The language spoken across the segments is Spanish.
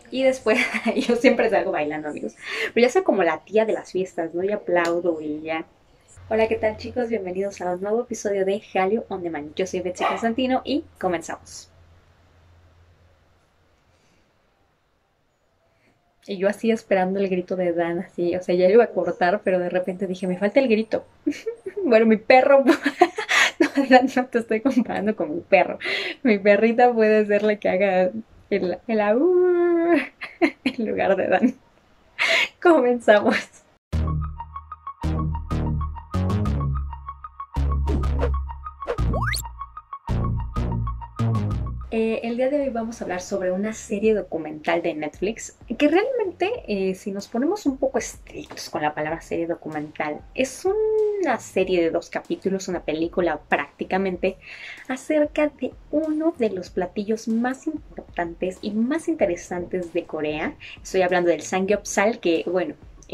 Y después yo siempre salgo bailando, amigos. Pero ya soy como la tía de las fiestas, ¿no? Y aplaudo y ya. Hola, ¿qué tal, chicos? Bienvenidos a un nuevo episodio de Hallyu On Demand. Yo soy Betsy Constantino y comenzamos. Y yo así esperando el grito de Dan, así, o sea, ya lo iba a cortar, pero de repente dije, me falta el grito. Bueno, mi perro, no, Dan, no te estoy comparando con mi perro. Mi perrita puede ser la que haga el au en lugar de Dan. Comenzamos. El día de hoy vamos a hablar sobre una serie documental de Netflix que realmente, si nos ponemos un poco estrictos con la palabra serie documental, es una serie de 2 capítulos, una película prácticamente, acerca de uno de los platillos más importantes y más interesantes de Corea. Estoy hablando del Samgyeopsal, que bueno,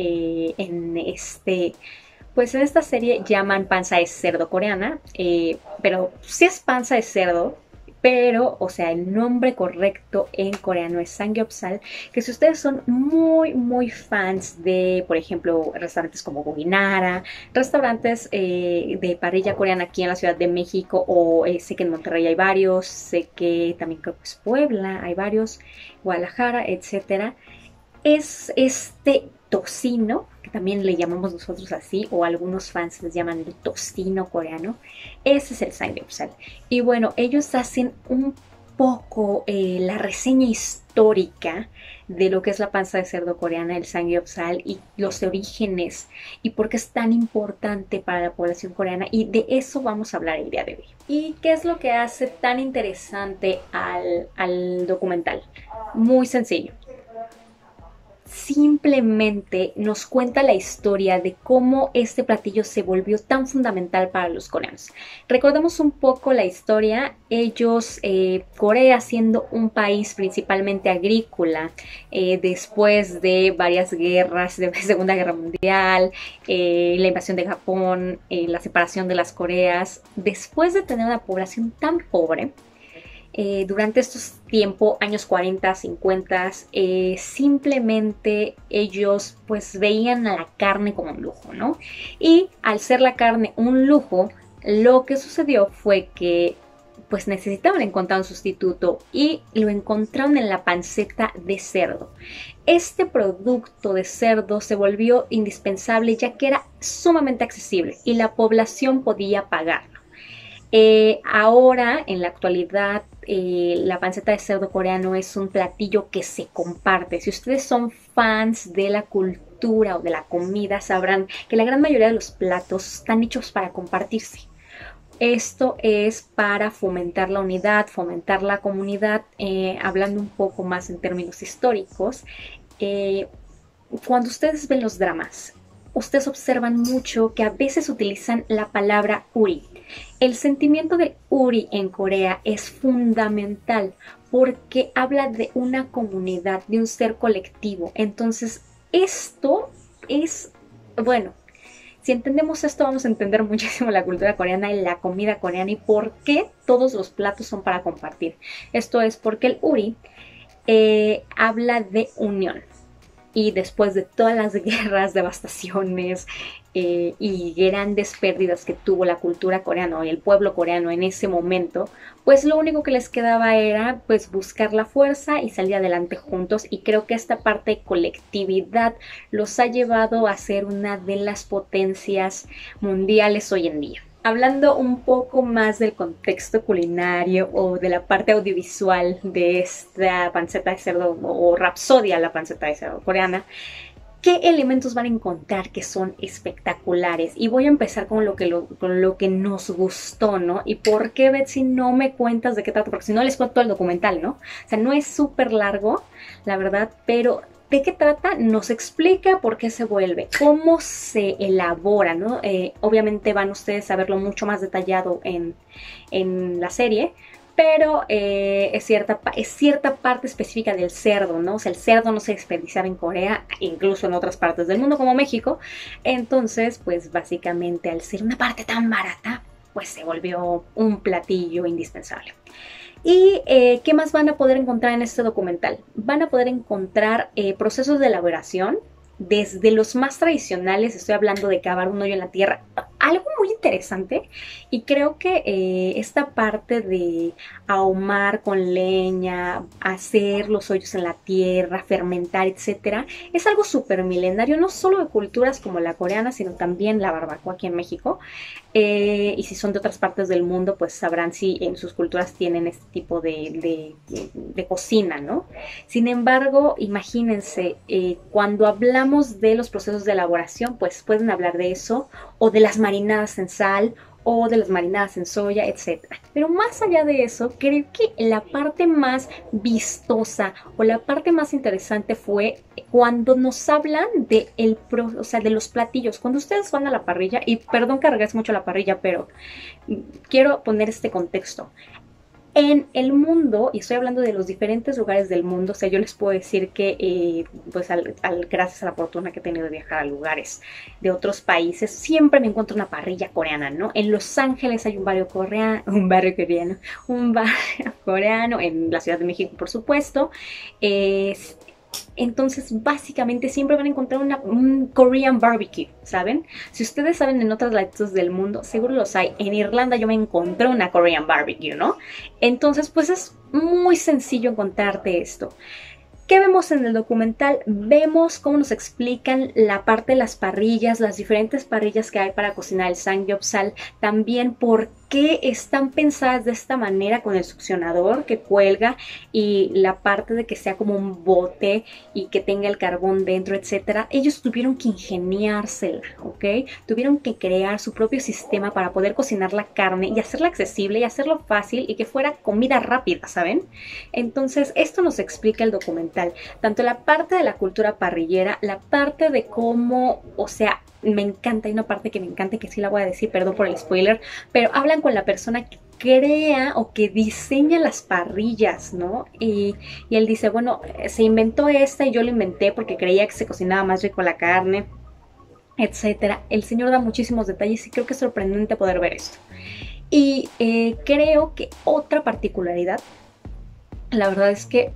pues en esta serie llaman panza de cerdo coreana, pero sí es panza de cerdo, pero, o sea, el nombre correcto en coreano es Samgyeopsal, que si ustedes son muy fans de, por ejemplo, restaurantes como Goginara, restaurantes de parrilla coreana aquí en la Ciudad de México, o sé que en Monterrey hay varios, sé que también creo que es Puebla, hay varios, Guadalajara, etcétera, es este tocino, que también le llamamos nosotros así, o algunos fans les llaman el tocino coreano. Ese es el samgyeopsal. Y bueno, ellos hacen un poco la reseña histórica de lo que es la panza de cerdo coreana, el samgyeopsal, y los orígenes, y por qué es tan importante para la población coreana, y de eso vamos a hablar el día de hoy. ¿Y qué es lo que hace tan interesante al documental? Muy sencillo, simplemente nos cuenta la historia de cómo este platillo se volvió tan fundamental para los coreanos. Recordemos un poco la historia. Ellos, Corea siendo un país principalmente agrícola, después de varias guerras, de Segunda Guerra Mundial, la invasión de Japón, la separación de las Coreas, después de tener una población tan pobre, durante estos tiempos, años 40, 50, simplemente ellos pues veían a la carne como un lujo, ¿no? Y al ser la carne un lujo, lo que sucedió fue que pues necesitaban encontrar un sustituto y lo encontraron en la panceta de cerdo. Este producto de cerdo se volvió indispensable ya que era sumamente accesible y la población podía pagar. Ahora, en la actualidad, la panceta de cerdo coreano es un platillo que se comparte. Si ustedes son fans de la cultura o de la comida, sabrán que la gran mayoría de los platos están hechos para compartirse. Esto es para fomentar la unidad, fomentar la comunidad, hablando un poco más en términos históricos. Eh, Cuando ustedes ven los dramas, ustedes observan mucho que a veces utilizan la palabra uri. El sentimiento de uri en Corea es fundamental porque habla de una comunidad, de un ser colectivo. Entonces, esto es, bueno, si entendemos esto, vamos a entender muchísimo la cultura coreana y la comida coreana y por qué todos los platos son para compartir. Esto es porque el uri habla de unión. Y después de todas las guerras, devastaciones y grandes pérdidas que tuvo la cultura coreana y el pueblo coreano en ese momento, pues lo único que les quedaba era pues buscar la fuerza y salir adelante juntos, y creo que esta parte de colectividad los ha llevado a ser una de las potencias mundiales hoy en día. Hablando un poco más del contexto culinario o de la parte audiovisual de esta panceta de cerdo o rapsodia, la panceta de cerdo coreana, ¿qué elementos van a encontrar que son espectaculares? Y voy a empezar con con lo que nos gustó, ¿no? ¿Y por qué, Betsy, no me cuentas de qué trata? Porque si no les cuento todo el documental, ¿no? O sea, no es súper largo, la verdad, pero ¿de qué trata? Nos explica por qué se vuelve, cómo se elabora, ¿no? Obviamente van ustedes a verlo mucho más detallado en la serie, pero es cierta parte específica del cerdo, ¿no? O sea, el cerdo no se desperdiciaba en Corea, incluso en otras partes del mundo como México. Entonces, pues básicamente al ser una parte tan barata, pues se volvió un platillo indispensable. ¿Y qué más van a poder encontrar en este documental? Van a poder encontrar procesos de elaboración, desde los más tradicionales, estoy hablando de cavar un hoyo en la tierra, algo muy interesante, y creo que esta parte de ahumar con leña, hacer los hoyos en la tierra, fermentar, etcétera, es algo súper milenario, no solo de culturas como la coreana, sino también la barbacoa aquí en México. Y si son de otras partes del mundo, pues sabrán si en sus culturas tienen este tipo de cocina, ¿no? Sin embargo, imagínense, cuando hablamos de los procesos de elaboración, pues pueden hablar de eso, o de las marinadas en sal, o de las marinadas en soya, etcétera. Pero más allá de eso, creo que la parte más vistosa o la parte más interesante fue cuando nos hablan o sea, de los platillos. Cuando ustedes van a la parrilla, y perdón que regrese mucho a la parrilla, pero quiero poner este contexto. En el mundo, y estoy hablando de los diferentes lugares del mundo, o sea, yo les puedo decir que, pues, gracias a la fortuna que he tenido de viajar a lugares de otros países, siempre me encuentro una parrilla coreana, ¿no? En Los Ángeles hay un barrio coreano, en la Ciudad de México, por supuesto. Entonces, básicamente siempre van a encontrar un Korean barbecue, ¿saben? Si ustedes saben en otras latitudes del mundo, seguro los hay. En Irlanda yo me encontré una Korean barbecue, ¿no? Entonces, pues es muy sencillo encontrarte esto. ¿Qué vemos en el documental? Vemos cómo nos explican la parte de las parrillas, las diferentes parrillas que hay para cocinar el samgyeopsal, también por qué están pensadas de esta manera con el succionador que cuelga y la parte de que sea como un bote y que tenga el carbón dentro, etcétera. Ellos tuvieron que ingeniársela, ¿ok? Tuvieron que crear su propio sistema para poder cocinar la carne y hacerla accesible y hacerlo fácil y que fuera comida rápida, ¿saben? Entonces, esto nos explica el documental, tanto la parte de la cultura parrillera, la parte de cómo, o sea, me encanta, hay una parte que me encanta que sí la voy a decir, perdón por el spoiler, pero hablan con la persona que crea o que diseña las parrillas, ¿no? Y él dice, bueno, se inventó esta y yo lo inventé porque creía que se cocinaba más rico la carne, etcétera. El señor da muchísimos detalles y creo que es sorprendente poder ver esto. Y creo que otra particularidad, la verdad es que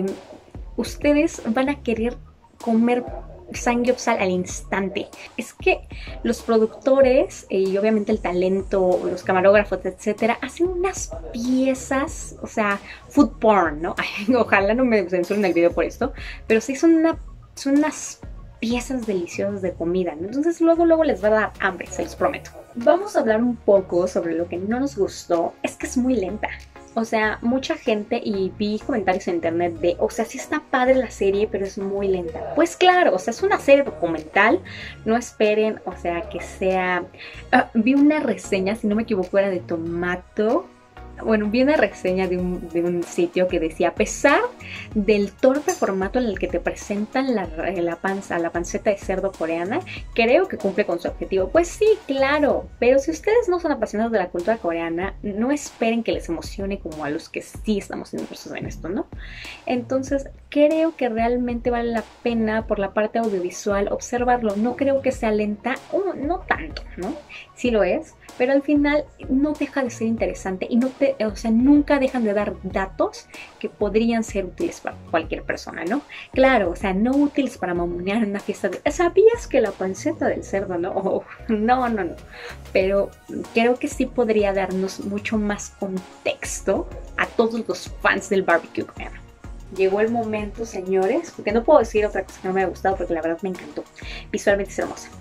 ustedes van a querer comer samgyeopsal al instante. Es que los productores y obviamente el talento, los camarógrafos, etcétera, hacen unas piezas, o sea, food porn, ¿no? Ay, ojalá no me censuren el video por esto, pero sí son unas piezas deliciosas de comida, ¿no? Entonces luego les va a dar hambre, se los prometo. Vamos a hablar un poco sobre lo que no nos gustó. Es que es muy lenta. O sea, mucha gente, y vi comentarios en internet de, o sea, sí está padre la serie, pero es muy lenta. Pues claro, o sea, es una serie documental, no esperen, o sea, que sea... vi una reseña, si no me equivoco, era de Tomato. Bueno, vi una reseña de un sitio que decía, a pesar del torpe formato en el que te presentan la panceta de cerdo coreana, creo que cumple con su objetivo. Pues sí, claro, pero si ustedes no son apasionados de la cultura coreana, no esperen que les emocione como a los que sí estamos interesados en esto, ¿no? Entonces, creo que realmente vale la pena por la parte audiovisual observarlo. No creo que sea lenta, no tanto, ¿no? Sí lo es, pero al final no deja de ser interesante y o sea, nunca dejan de dar datos que podrían ser útiles para cualquier persona, ¿no? Claro, o sea, no útiles para mamonear en una fiesta de... ¿Sabías que la panceta del cerdo, no? Oh, no. Pero creo que sí podría darnos mucho más contexto a todos los fans del barbecue coreano. Llegó el momento, señores, porque no puedo decir otra cosa que no me haya gustado porque la verdad me encantó. Visualmente es hermosa.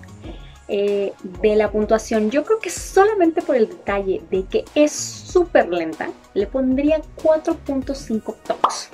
De la puntuación, yo creo que solamente por el detalle de que es súper lenta, le pondría 4.5 tocs.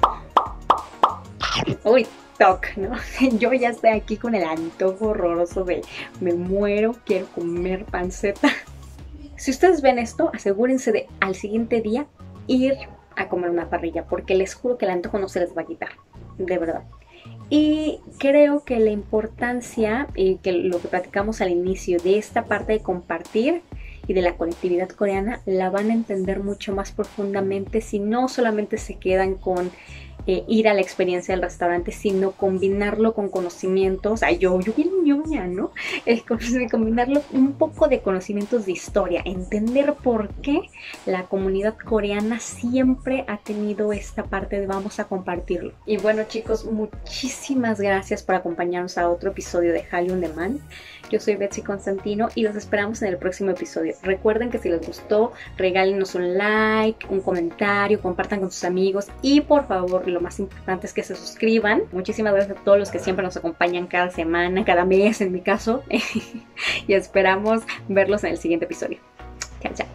Uy, toc, ¿no? Yo ya estoy aquí con el antojo horroroso de me muero, quiero comer panceta. Si ustedes ven esto, asegúrense de al siguiente día ir a comer una parrilla, porque les juro que el antojo no se les va a quitar, de verdad. Y creo que la importancia, que lo que platicamos al inicio de esta parte de compartir y de la colectividad coreana, la van a entender mucho más profundamente si no solamente se quedan con ir a la experiencia del restaurante, sino combinarlo con conocimientos. Ay, yo bien ñoña, ¿no? Combinarlo un poco de conocimientos de historia, entender por qué la comunidad coreana siempre ha tenido esta parte de vamos a compartirlo. Y bueno, chicos, muchísimas gracias por acompañarnos a otro episodio de Hallyu On Demand. Yo soy Betsy Constantino y los esperamos en el próximo episodio. Recuerden que si les gustó, regálenos un like, un comentario, compartan con sus amigos y por favor, lo más importante es que se suscriban. Muchísimas gracias a todos los que siempre nos acompañan cada semana, cada mes en mi caso. Y esperamos verlos en el siguiente episodio. Chao, chao.